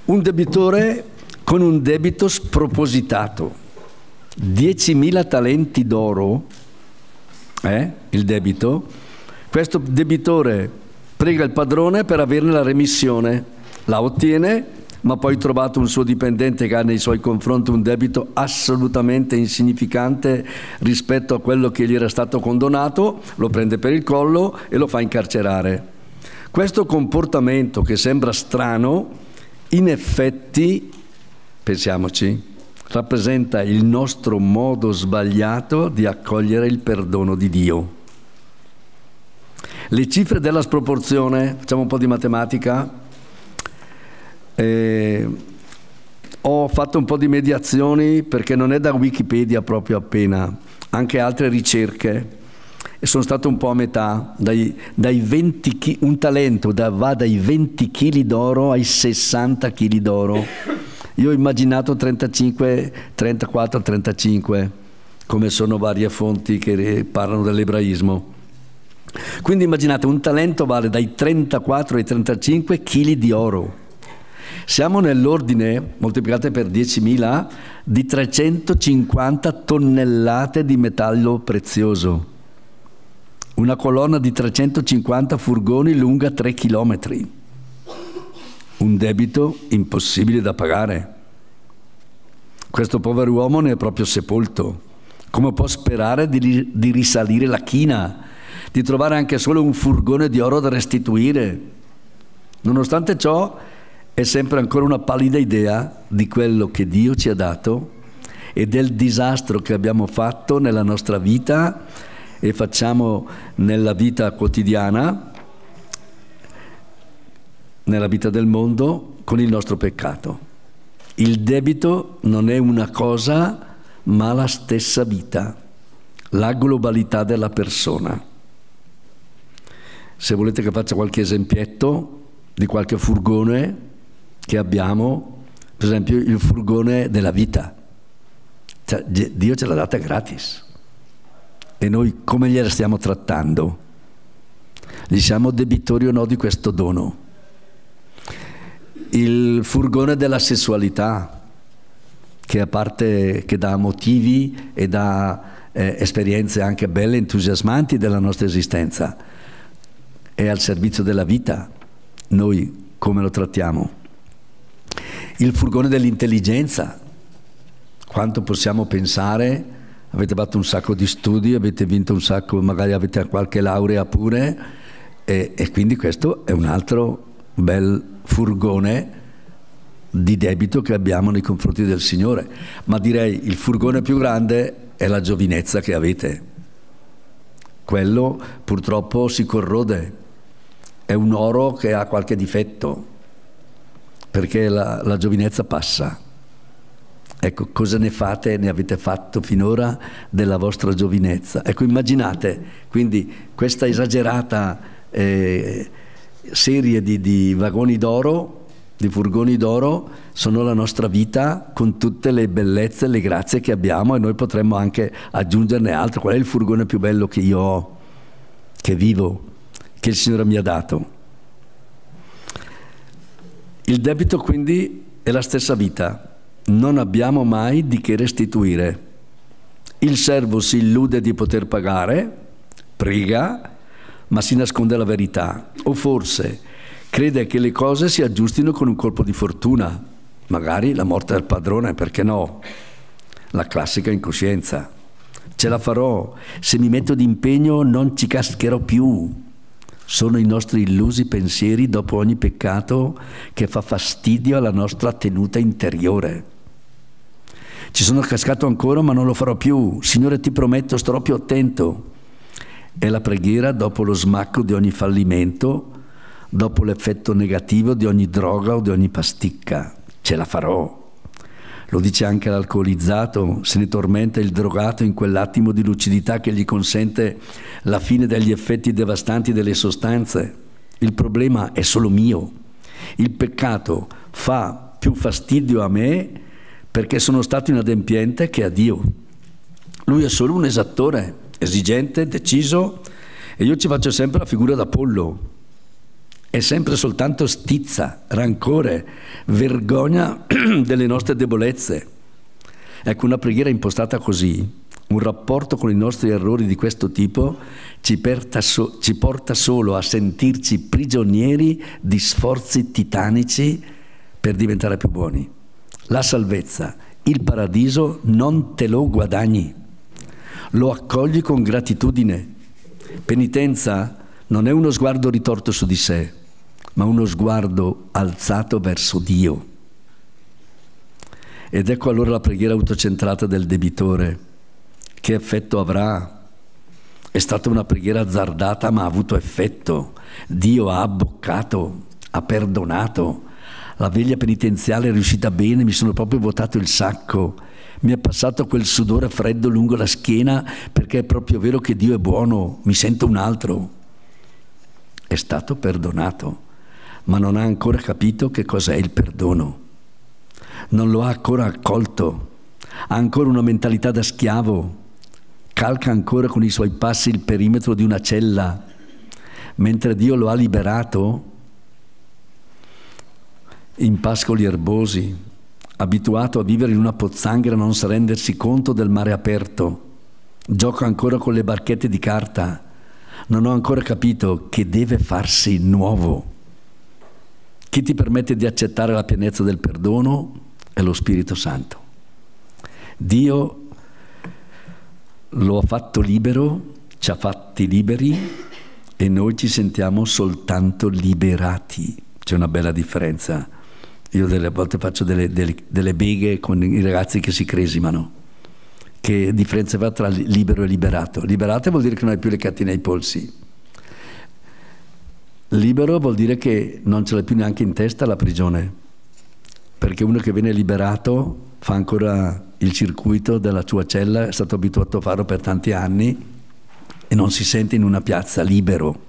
Un debitore con un debito spropositato, 10.000 talenti d'oro, il debito, questo debitore prega il padrone per averne la remissione, la ottiene, ma poi trovato un suo dipendente che ha nei suoi confronti un debito assolutamente insignificante rispetto a quello che gli era stato condonato, lo prende per il collo e lo fa incarcerare. Questo comportamento, che sembra strano, in effetti, pensiamoci, rappresenta il nostro modo sbagliato di accogliere il perdono di Dio. Le cifre della sproporzione, facciamo un po' di matematica. Ho fatto un po' di mediazioni perché non è da Wikipedia proprio appena, anche altre ricerche, e sono stato un po' a metà, dai 20 kg, un talento va dai 20 kg d'oro ai 60 kg d'oro. Io ho immaginato 35, 34, 35, come sono varie fonti che parlano dell'ebraismo. Quindi immaginate, un talento vale dai 34 ai 35 kg di oro. Siamo nell'ordine, moltiplicate per 10.000, di 350 tonnellate di metallo prezioso. Una colonna di 350 furgoni lunga 3 chilometri. Un debito impossibile da pagare. Questo povero uomo ne è proprio sepolto. Come può sperare di risalire la china, di trovare anche solo un furgone di oro da restituire? Nonostante ciò, è sempre ancora una pallida idea di quello che Dio ci ha dato e del disastro che abbiamo fatto nella nostra vita e facciamo nella vita quotidiana, nella vita del mondo, con il nostro peccato. Il debito non è una cosa, ma la stessa vita, la globalità della persona. Se volete che faccia qualche esempietto di qualche furgone che abbiamo, per esempio il furgone della vita. Cioè, Dio ce l'ha data gratis. E noi come gliela stiamo trattando? Gli siamo debitori o no di questo dono? Il furgone della sessualità, che a parte che dà motivi e dà esperienze anche belle, entusiasmanti della nostra esistenza, è al servizio della vita. Noi come lo trattiamo? Il furgone dell'intelligenza, quanto possiamo pensare? Avete fatto un sacco di studi, avete vinto un sacco, magari avete qualche laurea pure, e quindi questo è un altro bel furgone di debito che abbiamo nei confronti del Signore. Ma direi il furgone più grande è la giovinezza che avete. Quello purtroppo si corrode, è un oro che ha qualche difetto, perché la giovinezza passa. Ecco, cosa ne fate, ne avete fatto finora della vostra giovinezza? Ecco, immaginate, quindi questa esagerata serie di vagoni d'oro, di furgoni d'oro, sono la nostra vita con tutte le bellezze e le grazie che abbiamo, e noi potremmo anche aggiungerne altro. Qual è il furgone più bello che io ho, che vivo, che il Signore mi ha dato? Il debito quindi è la stessa vita. Non abbiamo mai di che restituire. Il servo si illude di poter pagare, prega, ma si nasconde la verità. O forse crede che le cose si aggiustino con un colpo di fortuna, magari la morte del padrone, perché no? La classica incoscienza. Ce la farò, se mi metto d'impegno non ci cascherò più. Sono i nostri illusi pensieri dopo ogni peccato che fa fastidio alla nostra tenuta interiore. Ci sono cascato ancora, ma non lo farò più. Signore, ti prometto, starò più attento. È la preghiera dopo lo smacco di ogni fallimento, dopo l'effetto negativo di ogni droga o di ogni pasticca. Ce la farò. Lo dice anche l'alcolizzato, se ne tormenta il drogato in quell'attimo di lucidità che gli consente la fine degli effetti devastanti delle sostanze. Il problema è solo mio. Il peccato fa più fastidio a me perché sono stato inadempiente che a Dio. Lui è solo un esattore, esigente, deciso, e io ci faccio sempre la figura d'Apollo. è sempre soltanto stizza, rancore, vergogna delle nostre debolezze. Ecco, una preghiera impostata così, un rapporto con i nostri errori di questo tipo, ci porta solo a sentirci prigionieri di sforzi titanici per diventare più buoni. La salvezza, il paradiso non te lo guadagni, lo accogli con gratitudine. Penitenza non è uno sguardo ritorto su di sé, ma uno sguardo alzato verso Dio. Ed ecco allora la preghiera autocentrata del debitore. Che effetto avrà? È stata una preghiera azzardata, ma ha avuto effetto. Dio ha abboccato, ha perdonato. La veglia penitenziale è riuscita bene, mi sono proprio vuotato il sacco. Mi è passato quel sudore freddo lungo la schiena, perché è proprio vero che Dio è buono, mi sento un altro. È stato perdonato, ma non ha ancora capito che cos'è il perdono. Non lo ha ancora accolto, ha ancora una mentalità da schiavo, calca ancora con i suoi passi il perimetro di una cella, mentre Dio lo ha liberato in pascoli erbosi, abituato a vivere in una pozzanghera e non sa rendersi conto del mare aperto, gioca ancora con le barchette di carta, non ho ancora capito che deve farsi nuovo. Chi ti permette di accettare la pienezza del perdono è lo Spirito Santo. Dio lo ha fatto libero, ci ha fatti liberi e noi ci sentiamo soltanto liberati. C'è una bella differenza. Io delle volte faccio delle beghe con i ragazzi che si cresimano. Che differenza va tra libero e liberato? Liberato vuol dire che non hai più le catene ai polsi. Libero vuol dire che non ce l'hai più neanche in testa la prigione, perché uno che viene liberato fa ancora il circuito della sua cella, è stato abituato a farlo per tanti anni e non si sente in una piazza libero.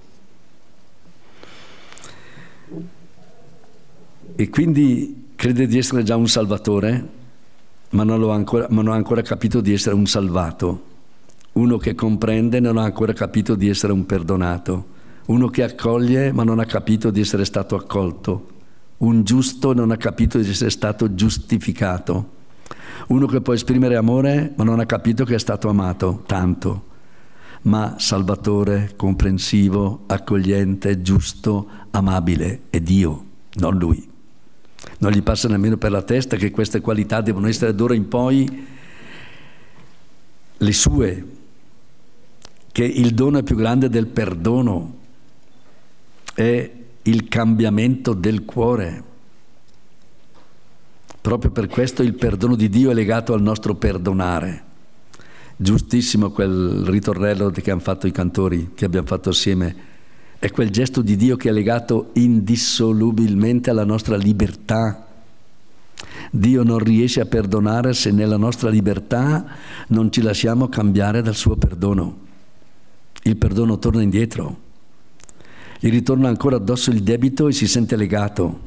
E quindi crede di essere già un salvatore, ma non ha ancora capito di essere un salvato. Uno che comprende non ha ancora capito di essere un perdonato. Uno che accoglie ma non ha capito di essere stato accolto. Un giusto non ha capito di essere stato giustificato. Uno che può esprimere amore ma non ha capito che è stato amato tanto. Ma salvatore, comprensivo, accogliente, giusto, amabile è Dio, non lui. Non gli passa nemmeno per la testa che queste qualità devono essere d'ora in poi le sue, che il dono più grande del perdono è il cambiamento del cuore. Proprio per questo il perdono di Dio è legato al nostro perdonare. Giustissimo quel ritornello che hanno fatto i cantori, che abbiamo fatto assieme. È quel gesto di Dio che è legato indissolubilmente alla nostra libertà. Dio non riesce a perdonare se nella nostra libertà non ci lasciamo cambiare dal suo perdono. Il perdono torna indietro. Gli ritorna ancora addosso il debito e si sente legato.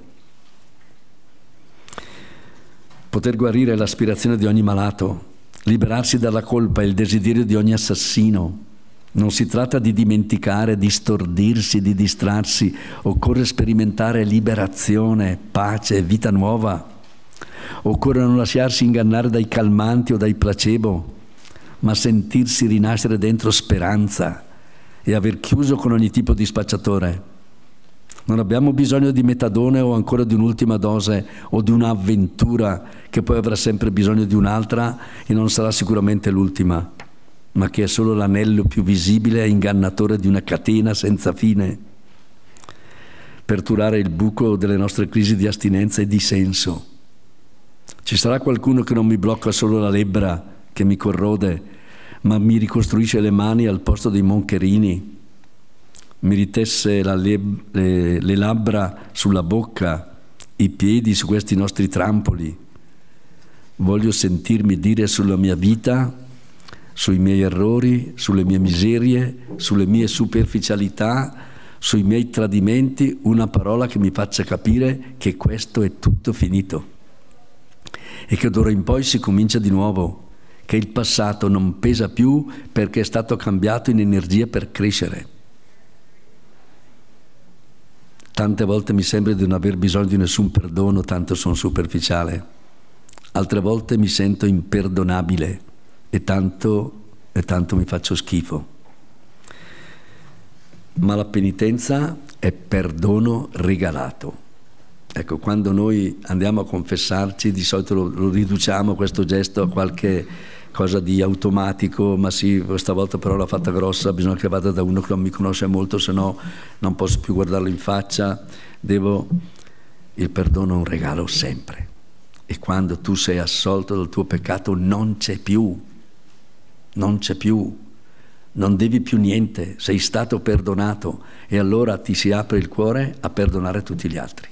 Poter guarire è l'aspirazione di ogni malato, liberarsi dalla colpa è il desiderio di ogni assassino. Non si tratta di dimenticare, di stordirsi, di distrarsi, occorre sperimentare liberazione, pace, vita nuova. Occorre non lasciarsi ingannare dai calmanti o dai placebo, ma sentirsi rinascere dentro speranza e aver chiuso con ogni tipo di spacciatore. Non abbiamo bisogno di metadone o ancora di un'ultima dose o di un'avventura che poi avrà sempre bisogno di un'altra e non sarà sicuramente l'ultima, ma che è solo l'anello più visibile e ingannatore di una catena senza fine per turare il buco delle nostre crisi di astinenza e di senso. Ci sarà qualcuno che non mi blocca solo la lebbra che mi corrode, ma mi ricostruisce le mani al posto dei moncherini, mi ritesse le labbra sulla bocca, i piedi su questi nostri trampoli. Voglio sentirmi dire sulla mia vita, sui miei errori, sulle mie miserie, sulle mie superficialità, sui miei tradimenti, una parola che mi faccia capire che questo è tutto finito e che d'ora in poi si comincia di nuovo, che il passato non pesa più perché è stato cambiato in energia per crescere. Tante volte mi sembra di non aver bisogno di nessun perdono, tanto sono superficiale. Altre volte mi sento imperdonabile e tanto mi faccio schifo. Ma la penitenza è perdono regalato. Ecco, quando noi andiamo a confessarci, di solito lo riduciamo questo gesto a qualche cosa di automatico, ma sì, questa volta però l'ha fatta grossa, bisogna che vada da uno che non mi conosce molto, se no non posso più guardarlo in faccia. Il perdono è un regalo sempre. E quando tu sei assolto dal tuo peccato non c'è più, non devi più niente, sei stato perdonato e allora ti si apre il cuore a perdonare tutti gli altri.